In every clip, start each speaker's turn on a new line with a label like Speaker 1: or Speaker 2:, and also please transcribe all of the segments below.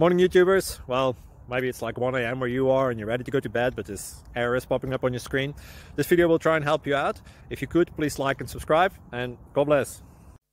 Speaker 1: Morning YouTubers. Well, maybe it's like 1 a.m. where you are and you're ready to go to bed, but this error is popping up on your screen. This video will try and help you out. If you could, please like and subscribe, and God bless.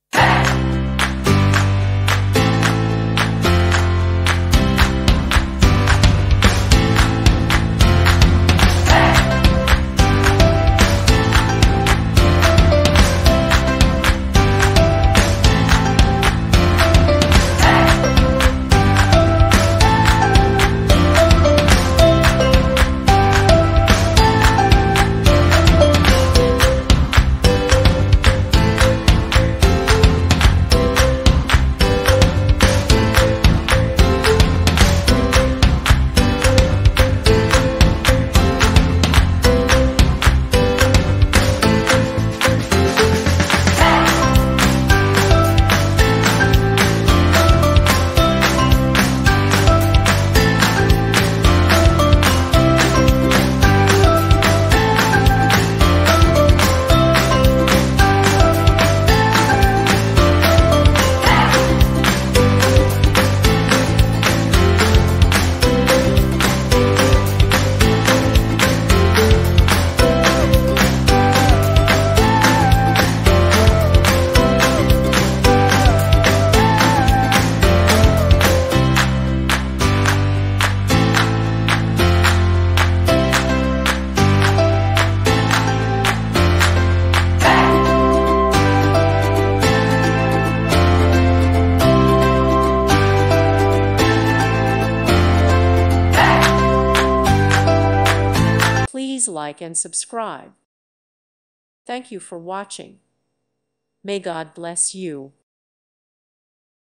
Speaker 2: Please like and subscribe. Thank you for watching. May God bless you.